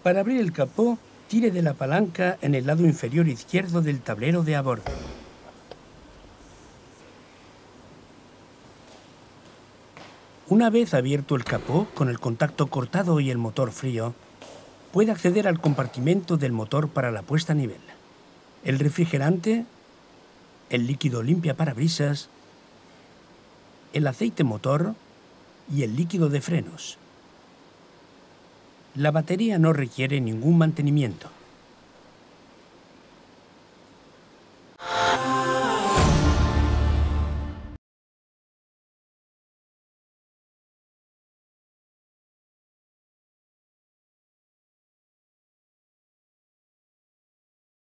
Para abrir el capó, tire de la palanca en el lado inferior izquierdo del tablero de a bordo. Una vez abierto el capó, con el contacto cortado y el motor frío, puede acceder al compartimento del motor para la puesta a nivel. El refrigerante, el líquido limpiaparabrisas, el aceite motor y el líquido de frenos. La batería no requiere ningún mantenimiento.